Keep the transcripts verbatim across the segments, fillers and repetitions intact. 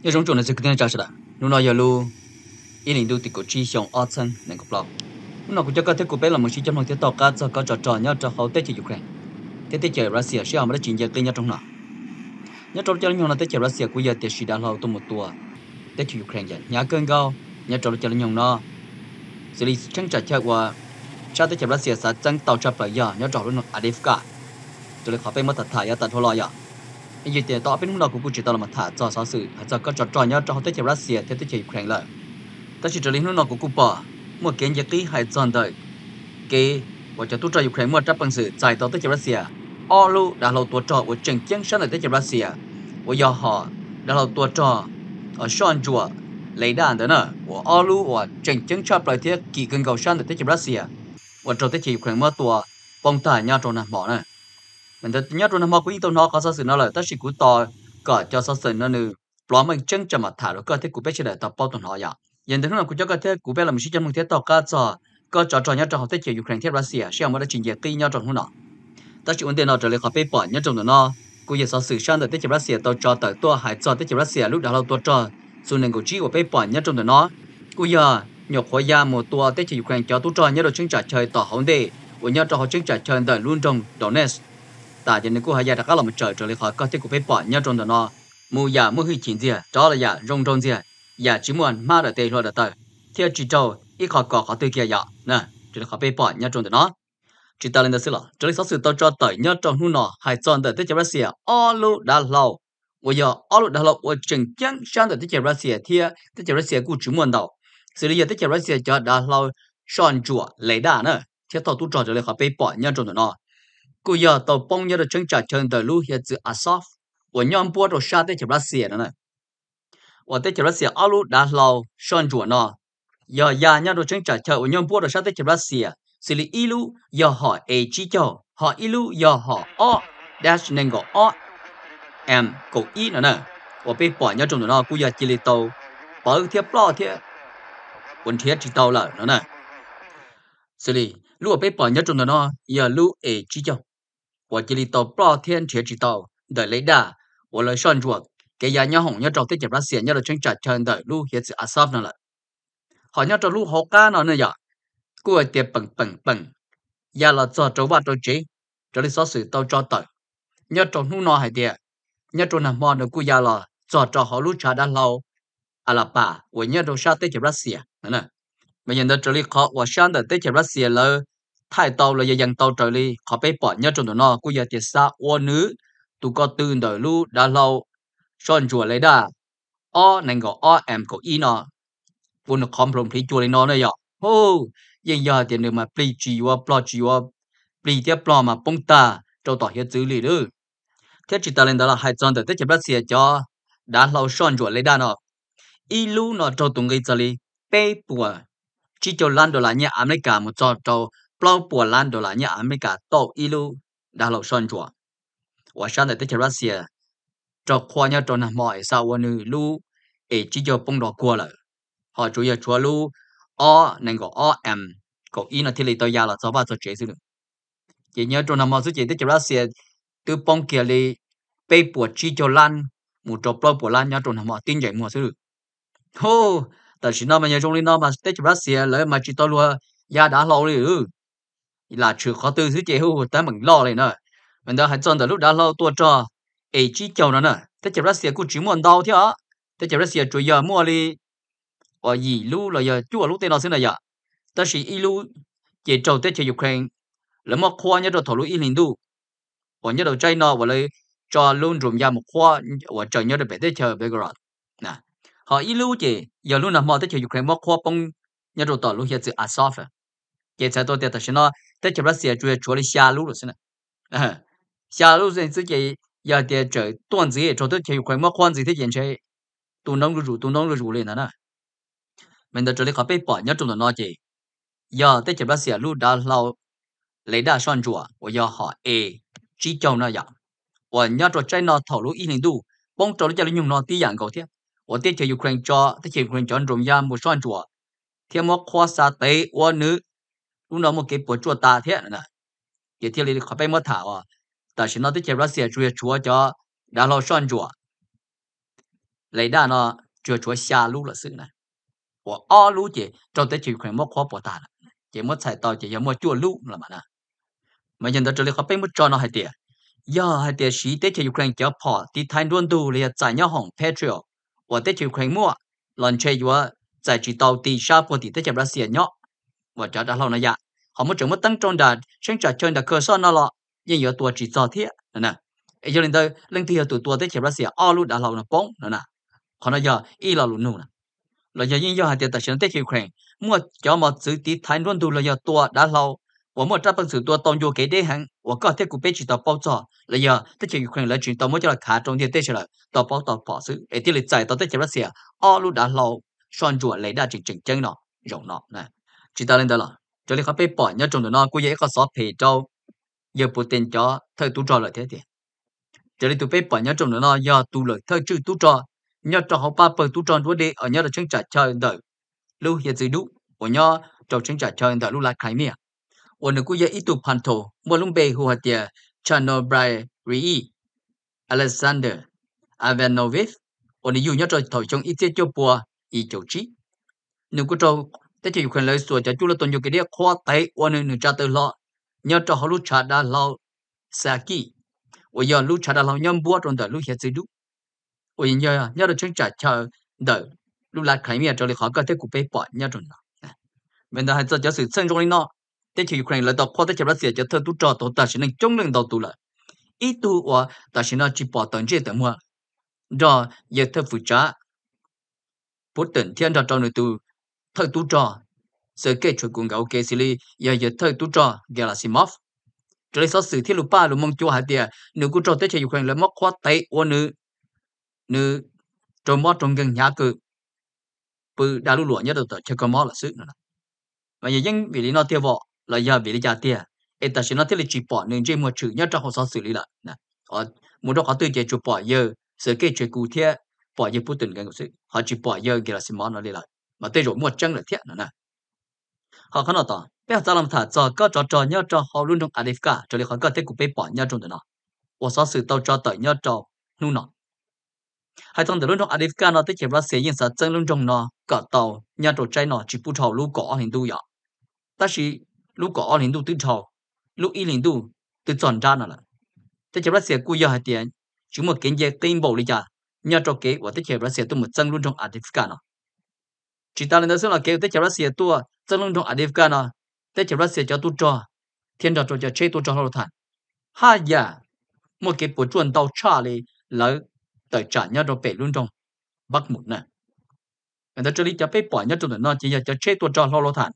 nhớ trong chỗ này sẽ cứ trả sự đó lúc nào giờ lu ý định đầu thì có chi xong ở chân nên có bao lúc nào cũng cho các thế của bé là một chi trong một thế tàu cá cho các trò trò nhớ cho họ tết chỉ Ukraine thế tết chỉ Russia sẽ mà đã chuyển giao tới nhớ trong nào nhớ trong cho nhau là tết chỉ Russia của giờ tết chỉ đã lâu tụi một tua tết chỉ Ukraine vậy nhớ cơn cao nhớ trong cho nhau nó xử lý chẳng trả cho qua cha tết chỉ Russia sẽ chẳng tàu chấp lại giờ nhớ trong lúc Adifka cho nên họ phải mất thật thải ở tận hồ lò giờ như thế tao bên lúc nào cũng chỉ tao là một thả cho sáu sự cho các trò trò nhớ cho họ tết chỉ Russia thế tết chỉ Ukraine lại ta chỉ cho đến lúc nào cũng cũng bỏ một cái gì cái hay chọn đời cái và cho tôi cho Ukraine một trăm bằng sự giải tàu tới Russia, Olu đã lâu tuổi trò của trận chiến sang tới Russia, và do họ đã lâu tuổi trò ở Sean chùa lấy đạn đó nè, và Olu và trận chiến chấp lại thiết kỳ gần cầu sang tới Russia, và cho tới Ukraine một tuổi bom tải nhau trong nằm mỏ nè, mình thấy nhau trong nằm mỏ của những nó có sao sự nó là ta chỉ cú to cả cho sao sự nó nữa, bỏ mình chân cho mà thả rồi có thể cú bé chỉ để tập bao tuần họ vậy, hiện tại lúc nào cũng cho có thể cú bé là mình chỉ cho mình thế tàu cá cho có trò trò nhớ trong họ tết chỉ Ukraine theo Russia, xem mà đã trình diễn kỹ nhau trong hôm nọ. Ta chỉ vấn đề nào trở lại họ bị bỏ nhớ trong đó nó, cũng như sau sự sang tới tết chỉ Russia tàu trò tới tua hải trò tết chỉ Russia lúc đó là tua trò, số nên của chỉ của bị bỏ nhớ trong đó nó, cũng giờ nhọc khói ya một tua tết chỉ Ukraine cho tu trò nhớ được chứng trả chơi tỏ hỗn đề, và nhớ cho họ chứng trả chơi đời luôn trong Donetsk. Ta chỉ nên của hai ya đã có là một trời trở lại họ có thể của bị bỏ nhớ trong đó nó, mua ya mua huy chiến gì, đó là ya rong rong gì, ya chỉ muốn ma được tê lo được tới, theo chỉ trâu ít họ có họ từ kia ya nè chỉ là họ bị bỏ nhớ trong đó chỉ ta lên đó xí là chỉ là số sự tao cho tới nhớ trong hôm nọ hay chọn tới tới Russia alo đã lâu bây giờ alo đã lâu và chừng chẳng sang tới tới Russia thì tới Russia cũng chỉ muốn đâu xử lý tới Russia cho đã lâu chọn chùa lấy đà nữa thì tao tu trò chỉ là họ bị bỏ nhớ trong đó cứ giờ tao bông nhớ được chứng trả chân tới lúc hiện từ Xov và nhóm bùa rồi sang tới Russia nữa và tới Russia alo đã lâu chọn chùa nó giờ nhà nhau đồ chứng trả chờ của nhau bùa đồ sát tới Russia xử lý ilu giờ họ a chi cho họ ilu giờ họ o dash nên gọi o em cổ i nữa nè và bị bỏ nhau trong đó cũng giờ chỉ li tàu bảo thiệp lo thiệp quân thiệp chỉ tàu là nữa nè xử lý lúc bị bỏ nhau trong đó giờ lu a chi cho và chỉ li tàu lo thiệp thiệp chỉ tàu đợi lấy đà và lời son ruột cái nhà nhau hỏng nhau trong tới Russia nhau đồ chứng trả chờ đợi lu hiện sự Xov nữa là họ nhớ cho lúc họ cá nó nữa vậy, cô tiệp bằng bằng bằng, giờ là cho cháu bắt cháu chế, cho nên số sự tao cho tới, nhớ trong lúc nó hay tiệp, nhớ trong nằm mòn được cô giờ là cho cho họ lúc trả đã lâu, à là bà, và nhớ trong sát tới Russia, nè, bây giờ cho nên họ và sang tới Russia là thái tàu là dân tàu trở đi, họ bị bỏ nhớ trong nó, cô giờ tiệp xa ô nữ, tụ có từ đời lúc đã lâu, son chùa lấy đà, o nên gọi o em có ý nó vốn nó không đồng ý chùa lên nó này ạ, hô, giờ giờ thì nếu mà plei chiwa plo chiwa plei tiếp plo mà bông ta cho tỏ hiện xử lý được, thế chỉ ta lên đó là hai trăm tới tới Russia cho đã lâu son chùa lấy đa nó, ilu nó cho tụng cái gì, pe bùa, chỉ cho lan đô la nhà America một cho cho plo bùa lan đô la nhà America to ilu đã lâu son chùa, và sang tới tới Russia cho khoa nhà cho nằm mọi saoวันนึlu ấy chỉ cho bông đỏ qua lại họ chủ yếu chúa lu o nên có o em có in là thì lấy tới giờ là cho ba cho chế sự chỉ nhớ trong năm mà xuất chế tới Russia từ bông kia li被迫chỉ cho lan một chỗ bao bộ lan nhớ trong năm mà tin vậy mua sự hô但是那么nhớ trong linh nó mà tới Russia lại mà chỉ tao luôn ya đã lâu rồi là chưa khó từ xuất chế hô ta mình lo này nữa mình đã hay chọn từ lúc đã lâu tua cho ấy chỉ cho nó nè tới Russia cũng chỉ muốn đau thế á tới Russia chủ yếu mua li ở gì lu là giờ chúa lúc tên nó xin là giờ ta chỉ ilu chỉ trâu tới cho Ukraine là một khoa nhớ được thổ lũ in du và nhớ được trái nó và lấy cho luôn dùng ra một khoa và chờ nhớ được bé tới chờ Belgrade nè họ ilu chỉ giờ luôn nằm mò tới cho Ukraine một khoa bông nhớ được thổ lũ hiện từ Xov chỉ sai tôi tới nó tới cho Russia chủ yếu chủ yếu xa lũ rồi xin nè xa lũ rồi chứ chỉ giờ thì trời tuần gì cho tới cho Ukraine một khoa gì thế hiện chơi tu nông rủ tu nông rủ lên nè mình đã cho lấy họ bị bỏ nhớ trong đó nó chỉ giờ tới bác sĩ lúc đã lâu lấy đa son chùa và giờ họ a chỉ cho nó vậy và nhớ cho trái nó thầu lúc in đủ bông cho nó cho nó dùng nó tí dạng cầu thế và tới cho Ukraine cho tới cho Ukraine chọn dùng ra một son chùa theo một khoa sa tế và nữ lúc đó một cái bộ chùa ta thế nè thì theo lý họ bị mất thảo à tại vì nó tới cho bác sĩ chùa chùa cho đã lâu son chùa lấy đa nó chưa chúa xa lú là sự này của o lú chỉ trong tới chịu khuyên mất khó bỏ ta chỉ mất xài tàu chỉ giống mất chua lú là mà nè mà nhân đó trở lại khó bên mất cho nó hay tiệt giờ hai tiệt sĩ tới chịu khuyên cho bỏ thì thay luôn tu liền giải nhau hỏng Patriot và tới chịu khuyên mua lần chơi vừa giải chỉ tàu thì sao của thì tới chịu Russia nhọ và cho đã lâu này dạ họ muốn chồng mất tăng trong đà sinh trả chơi đà cơ sở nó lọ nhưng giờ tua chỉ cho thiết nè ấy cho nên đây lên thì tụi tua tới chịu Russia all lúc đã lâu nó bóng nè còn bây giờ y là luôn nè là giờ những giờ hai tiệt tại sao tới chịu khuyên mua cho một sự tí thay luôn tu là giờ tua đã lâu và một trăm phần sự tua tông vô cái đấy hàng và có thể cũng biết chỉ tao bao giờ là giờ tới chịu khuyên là chuyện tao mới cho là khá trong thì tới là tao bao tao bỏ sự ấy thì lịch giải tao tới chịu Russia all lúc đã lâu xoan chuột lấy đa chỉnh chỉnh chân nó rộng nó nè chỉ ta lên đó là cho nênเขาไปปล่อยเนี่ยจงเดี๋ยวน้อกูยังก็สอบเพจเจ้าเยอะปุ๊เต็นจ้าเธอตู้จอเลยเท่ๆจะเลยตัวไปปล่อยเนี่ยจงเดี๋ยวน้อยาตู้เลยเธอชื่อตู้จอเนี่ยจอเขาป้าเปิดตู้จอด้วยเดอเนี่ยเราช่างจัดเชิญเด้อลูกเฮียจีดุวันเนี่ยเจ้าช่างจัดเชิญเด้อลูกลาใครเมียวันนี้กูยังอีตุพันโทมัวลุงเบย์หัวเดียชานอไบรรีอเล็กซานเดอร์อาเวนโนวิฟวันนี้อยู่เนี่ยเจ้าถอยจงอีเจเจ้าปัวอีโจจีนึกกูเจ้าแต่จะอยู่คนเลยส่วนจะจุลตนอยู่กี่เดียข้อเตะวันหนึ่งจะเตะล้อเนี่ยจะเขาลูกชาดาเราสกีวันยันลูกชาดาเราย่ำบัวตรงแต่ลูกเฮียจีดุวันยันเนี่ยเราช่างจัดเชิญเด้อลูกหลานใครมีจะเลยขอก็เทกูไปปล่อยเนี่ยตรงนั้นเมื่อให้จะจะสื่อเส้นตรงนี้เนาะแต่จะอยู่คนเลยต่อข้อแต่จะรัสเซียจะเธอตู้จอตัวแต่ฉันนึงจงเรื่องตัวตัวละอีตัวว่าแต่ฉันน่ะจีบปอดตันเจแต่มัวรอเยอะเธอฝึกจ้าพูดถึงเทียนจะจอหนึ่งตัวเธอตู้จอsự kết chuột cùng gạo kê xì li giờ giờ thời tu trò Gerasimov cho nên số sự thiết lục ba lục mong chúa hạt địa nữ cô trò tới chơi ukraine lấy móc khoa tay ô nữ nữ trò mót trong gần nhà cự bự đã lũ lụa nhất đầu chơi con mót là sự nữa mà giờ những vị lý nó tiêu vọ là giờ vị lý gia tiền em ta chỉ nó thiết là chỉ bỏ nên chơi một chữ nhất trong hồ sơ xử lý là nè ở một đó có tư chế chụp bỏ giờ sự kết chuột cụ thiết bỏ giờ Putin gần của sự họ chỉ bỏ giờ Gerasimov nó đi lại mà tới rồi một chân là thiết nữa nè họ khá là to bây giờ làm thà cho có trò trò nhớ cho họ luôn trong Adifka cho nên họ có thể cũng bị bỏ nhớ trong đó và sau sự tàu cho tới nhớ cho nu nọ hai thằng từ luôn trong Adifka nó tới chỉ là sẽ hiện ra chân luôn trong nó cả tàu nhớ trong trái nó chỉ phụ thuộc lúc có hình tu vậy ta chỉ lúc có hình tu tự thầu lúc y hình tu tự chọn ra nó là tới chỉ là sẽ cúi giờ hai tiền chúng một cái gì tin bảo lý cha nhớ trong cái và tới chỉ là sẽ tu một chân luôn trong Adifka nó chỉ ta lên đó là cái tới chỉ là sẽ tu chân luôn trong Adifka nó tới chỉ Russia cho tu cho thiên đạo cho chế tu cho họ thành hai giờ một cái bộ chuẩn tàu cha này là tới trả nhau cho bể luôn trong bắc một nè người ta cho đi cho bể bỏ nhau trong nó chỉ là cho chế tu cho họ thành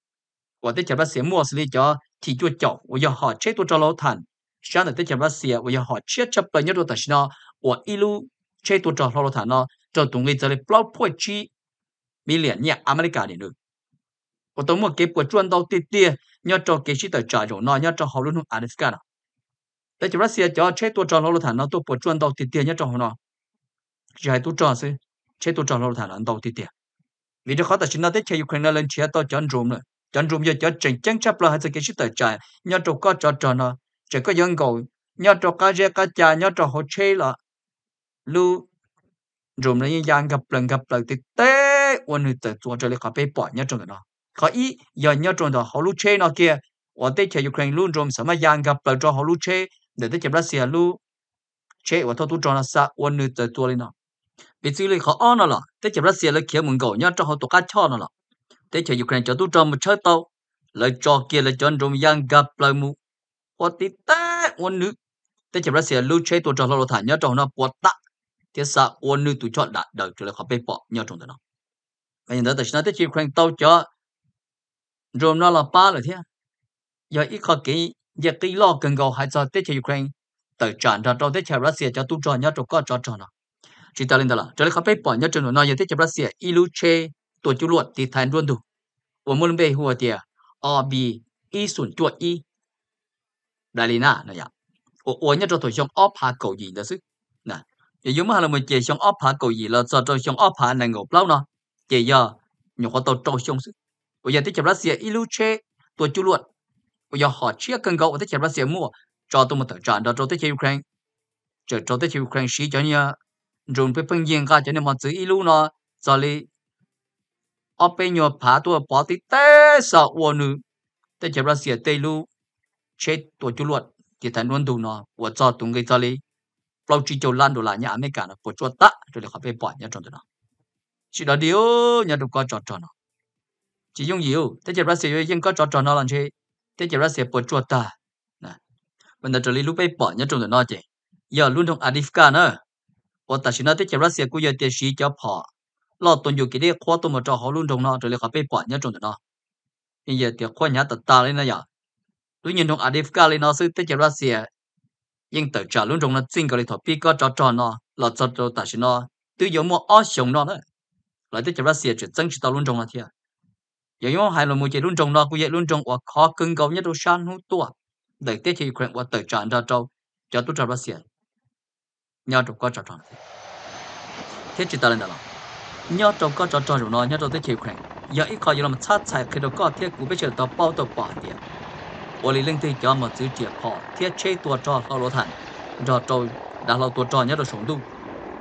và tới chỉ Russia mua xử lý cho thì chua chậu và giờ họ chế tu cho họ thành sáng tới chỉ Russia và giờ họ chế chấp bởi nhau tại nó và ilu chế tu cho họ thành nó cho tụi người ta lấy bao nhiêu chi million nhạc America này được và tôi một cái bộ chuẩn đầu tiên tiên nhớ cho cái sĩ tử trả rồi nó nhớ cho họ luôn không ăn được cả nào để cho Russia cho chế tôi cho nó luôn thằng nó tôi bộ chuẩn đầu tiên tiên nhớ cho họ nó chỉ hai tôi cho sẽ chế tôi cho nó luôn thằng nó đầu tiên tiên vì đó khó tại chúng nó tới chơi Ukraine lên chế tôi chọn rùm rồi chọn rùm giờ cho chỉnh chắn chấp là hai cái sĩ tử trả nhớ cho có cho cho nó chỉ có dân cầu nhớ cho cá dê cá chả nhớ cho họ chế là lu rùm này yang gặp lần gặp lần thì téวันนี้แต่ตัวจะเลยเขาไปปล่อยnhớ trong đóเขาอีอย่าเนี่ยจนต่อเขารู้เช่นเกี่ยว่าเตะยูเครนรู้รวมสมัยยังกับเปิดจอเขารู้เช่เดี๋ยวเตะรัสเซียรู้เช่ว่าทั้งตัวจอน่ะสักวันนึงแต่ตัวเลยเนาะไปซื้อเลยเขาอ้อนน่ะล่ะเตะรัสเซียเลยเขียวเหมือนเก่าเนี่ยจอเขาตัวกัดช่อน่ะล่ะเตะยูเครนจะตัวจอมันเชิดโตเลยจอเกี่ยเลยจนรวมยังกับเปิดมูว่าติดเตะวันนึงเตะรัสเซียรู้เช่ตัวจอเราถ่ายเนี่ยจอน่ะปวดตะเที่ยสักวันนึงตัวจอดัดเดี๋ยวจะเลยเขาไปปอกเนี่ยจงแต่เนาะแต่ยังเดี๋ยวแต่ฉันเตะยูเครนโตจอrồi nó là ba rồi thế giờ ít khó kỹ giờ kỹ lo cần cầu hay cho tết cho Ukraine tới trả ra cho tết cho Russia cho tu cho nhớ cho có cho cho nó chỉ ta lên đó là cho nênเขาไปปล่อยnhớ cho nó giờ tết cho Russia ilu cheตัวจุลวดที่ไทยร่วนดูว่ามุ่งไปหัวเดียอบีอีส่วนจวดอีดาลีน่านะอย่างโอ้โหเนี่ยจะตัวช่องออฟพาเกาหลีนะซึนะอย่ายุ่งมาเราไม่เจช่องออฟพาเกาหลีเราจะจะช่องออฟพาในงบเล่าเนาะเจียอยู่เขาตัวโตช่องซึbây giờ tới chợ Russia ilu che tôi chú luật bây giờ họ chia cân gạo tới chợ Russia mua cho tôi một tờ trả đó cho tới chợ Ukraine chờ cho tới chợ Ukraine xí cho như dùng phải phân riêng cả cho nên mà chữ ilu nó giờ li ở bên nhau phá tua bỏ tí té sợ uo nữ té chỉ Russia tây lu chết tua chú luật thì thành luôn đủ nó uo cho tụng cái giờ li bao chỉ cho lan đồ lại nhà America nó bỏ chuột ta rồi họ phải bỏ nhà trong đó chỉ là điều nhà đồ có trò trò nó chỉ dùng nhiều té chỉ Russia nhưng có trò trò nó làm chi té chỉ Russia bỏ chuột ta nè bây giờ li lúc phải bỏ nhà trong đó nó chứ giờ luôn trong Adifka nữa và tại sao nó té chỉ Russia cũng giờ tiền sĩ cho bỏ lo tuầnอยู่กี่เดือนคว้าตัวมาจ่อเขาลุ่นตรงนั้นจะเลยเขาไปปล่อยเนี่ยจนถึงนั้นยังเดี๋ยวคว้าเนี่ยตัดตาเลยนะอย่าด้วยยินตรงอาดิฟกาเลยนะซึ่งที่จะรัสเซียยังตัดจ่าลุ่นตรงนั้นจริงก็เลยถอดปีก็จ่อจ่อเนาะเราจ่อจ่อแต่สิเนาะตัวยังมัวอ้อชงเนาะเลยหลังที่จะรัสเซียจะจังสิตาลุ่นตรงนั้นเทียอย่างว่าให้เราโมเจลุ่นตรงนั้นกูยังลุ่นตรงว่าขอคึงเกาเนี่ยตัวชันหูตัวเด็กที่ยูเครนว่าตัดจ่าจ่อจ่อจ่อตัวจะรัสเซียเนี่ยตัวก็จ่อจ่อที่จิตตาเลยนะnhớ trong có trò trò rồi nó nhớ trong tới chiều khỏe giờ ít coi như là một sát sai khi đó có thiết cú bây giờ tao bao tao bỏ tiền ô lý linh thì cho một chữ tiệp họ thiết chế tua trò họ lỗ thành trò trò đã lâu tua trò nhớ được sống tu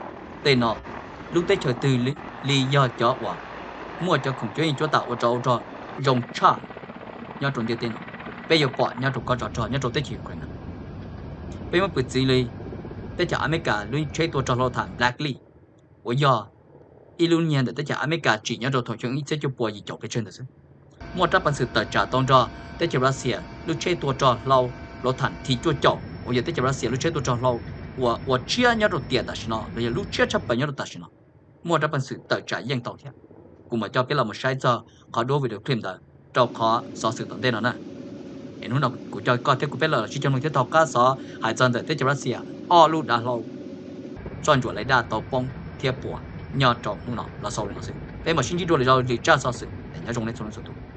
tên nó lúc tới trời từ lý lý do cho quả mua cho khủng chơi cho tạo trò trò rồng cha nhớ trong tiền bây giờ bỏ nhớ trong có trò trò nhớ trong tới chiều khỏe bây giờ bự gì lý tới chợ America lui chế tua trò lỗ thành blackly ủa giờ ilu nhiên để tất cả America chỉ nhớ rồi thổi chúng ít sẽ chụp bùa gì chọc cái chân được chứ mua tráp bản sự tờ trả tông cho tất cả Russia lúc chơi tua trò lâu lỗ thành thì chua chọc bây giờ tất cả Russia lúc chơi tua trò lâu và và chia nhớ rồi tiền ta xin nó bây giờ lúc chia chấp bản nhớ rồi ta xin nó mua tráp bản sự tờ trả yên tàu thế cùng mà cho cái là một sai cho họ đối với được phim đó cho họ so sự tận tên nó nè em nói nào của cho coi thế của biết là chỉ trong một cái tàu cá so hải dân tại tất cả Russia o lúc đã lâu chọn chuột lấy đa tàu bông thiệp bùa nhớ trong nó là sau này nó sẽ, thế mà xin chỉ đôi là do điều tra sao sự để nhớ trong này trong này sự